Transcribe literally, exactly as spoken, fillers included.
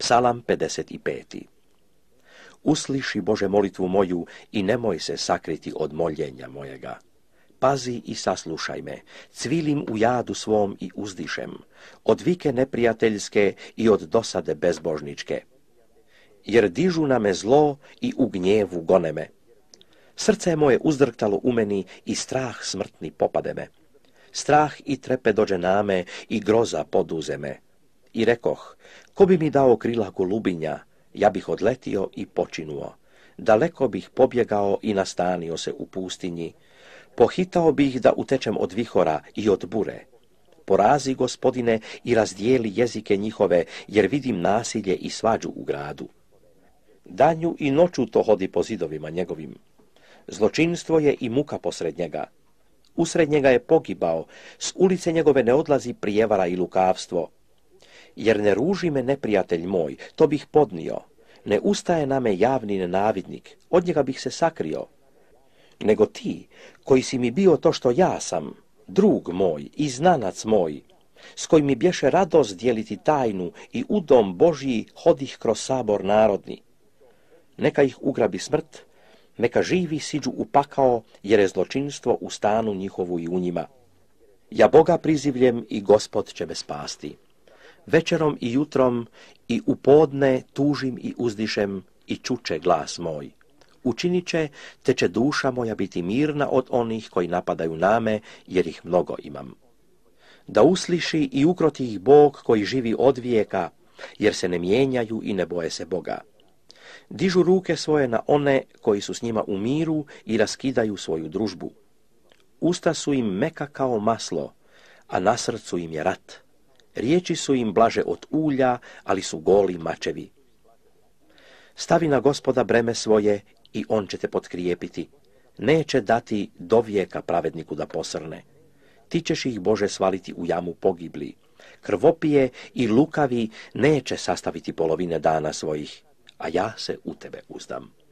Psalam pedeset pet. Usliši, Bože, molitvu moju i nemoj se sakriti od moljenja mojega. Pazi i saslušaj me, cvilim u jadu svom i uzdišem, od vike neprijateljske i od dosade bezbožničke. Jer dižu na me zlo i u gnjevu gone me. Srce moje uzdrktalo u meni i strah smrtni popade me. Strah i trepe dođe na me i groza poduze me. I rekoh, ko bi mi dao krila golubinja, ja bih odletio i počinuo. Daleko bih pobjegao i nastanio se u pustinji. Pohitao bih da utečem od vihora i od bure. Porazi, Gospodine, i razdijeli jezike njihove, jer vidim nasilje i svađu u gradu. Danju i noću to hodi po zidovima njegovim. Zločinstvo je i muka posred njega. Usred njega je pogibao, s ulice njegove ne odlazi prijevara i lukavstvo. Jer ne ruži me neprijatelj moj, to bih podnio. Ne ustaje na me javni nenavidnik, od njega bih se sakrio. Nego ti, koji si mi bio to što ja sam, drug moj i znanac moj, s kojim mi bješe radost dijeliti tajnu i u dom Božji hodih kroz sabor narodni. Neka ih ugrabi smrt, neka živi siđu u pakao, jer je zločinstvo u stanu njihovu i u njima. Ja Boga prizivljem i Gospod će me spasti. Večerom i jutrom i u podne tužim i uzdišem i čuče glas moj. Učinit će, te će duša moja biti mirna od onih koji napadaju na me, jer ih mnogo imam. Da usliši i ukroti ih Bog koji živi od vijeka, jer se ne mijenjaju i ne boje se Boga. Dižu ruke svoje na one koji su s njima u miru i raskidaju svoju družbu. Usta su im meka kao maslo, a na srcu im je rat. Riječi su im blaže od ulja, ali su goli mačevi. Stavi na Gospoda breme svoje i on će te potkrijepiti. Neće dati do vijeka pravedniku da posrne. Ti ćeš ih, Bože, svaliti u jamu pogibli. Krvopije i lukavi neće sastaviti polovine dana svojih, a ja se u tebe uzdam.